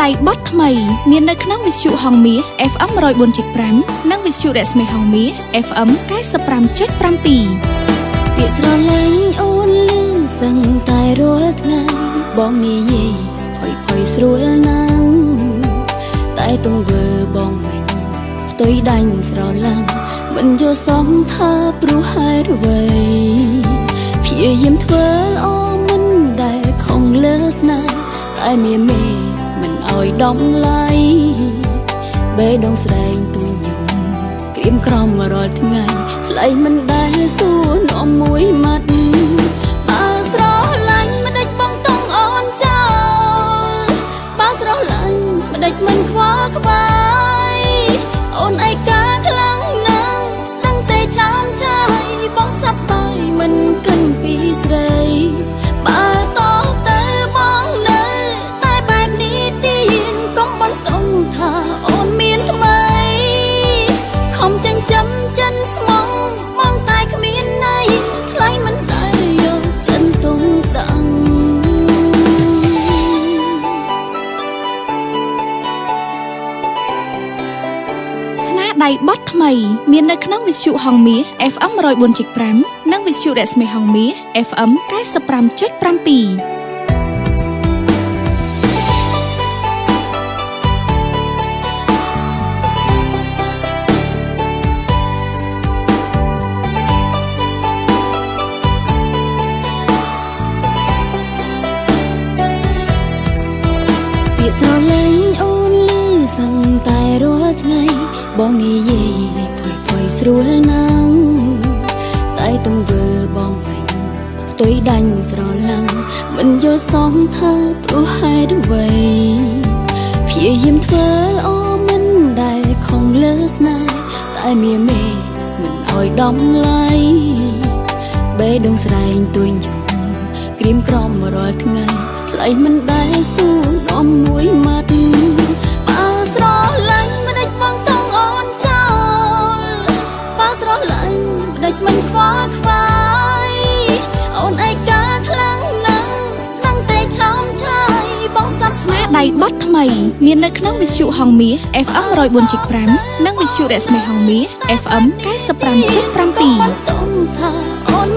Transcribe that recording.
ដៃបត់ថ្មីមាននៅក្នុងវិទ្យុហងមាស FM 104.5 និងវិទ្យុរស្មីហងមាស FM 95.7 ពាក្យស្រឡាញ់អូនលឺសឹងតែរាល់ថ្ងៃបងនិយាយផុយស្រួលណាស់តែទង្វើបងវិញផ្ទុយដាច់ស្រឡាំងមិនយល់សងថាព្រោះហេតុអ្វីព្យាយាមធ្វើល្អមិនដែលខំលើស្នេហ៍តែមានមេមិនអោយដំឡៃបេះដូងស្ដែងទួញញោមក្រៀមក្រំរាល់ថ្ងៃថ្លៃមិនដែលសួរនាំមួយម៉ាត់បើស្រឡាញ់មិនដេចបងតង់អូនចោលបើស្រឡាញ់មិនដេចមិនខ្វល់ខ្វាយអូនឯកាខ្លាំងណាស់តាំងតែឆោមឆាយបងសប្បាយមិនកិនពីស្រីបើតទៅបងនៅតែបែបនេះទៀតកុំបន្តថាអូនមានថ្មីខំចិញ្ចឹមចិនស្មងមកតែគ្មានន័យថ្លៃមិនដែលយកចិនទុំដឹងស្នាដៃបត់ថ្មីមាននៅក្នុងវិទ្យុហងមាស FM 104.5 និងវិទ្យុរស្មីហងមាស FM 95.7 ស្រឡាញ់អូនលឺសឹងតែរាល់ថ្ងៃបងនិយាយផុយស្រួលណាស់តែទង្វើបងវិញផ្ទុយដាច់ស្រឡាំងមិនយល់សងថាព្រោះហេតុអ្វីព្យាយាមធ្វើល្អមិនដែលខំលើស្នេហ៍តែមានមេមិនអោយដំឡៃបេះដូងស្ដែងទួញញោមក្រៀមក្រំរាល់ថ្ងៃថ្លៃមិនដែលសួរនាំមួយម៉ាត់បើស្រឡាញ់មិនដេចបងតង់អូនចោលបើស្រឡាញ់មិនដេចមិនខ្វល់ខ្វាយអូនឯកាខ្លាំងណាស់តាំងតែឆោមឆាយបងសប្បាយស្នាដៃបត់ថ្មីមាននៅក្នុងវិទ្យុហងមាស FM 104.5 និងវិទ្យុរស្មីហងមាស FM 95.7 ថាអូន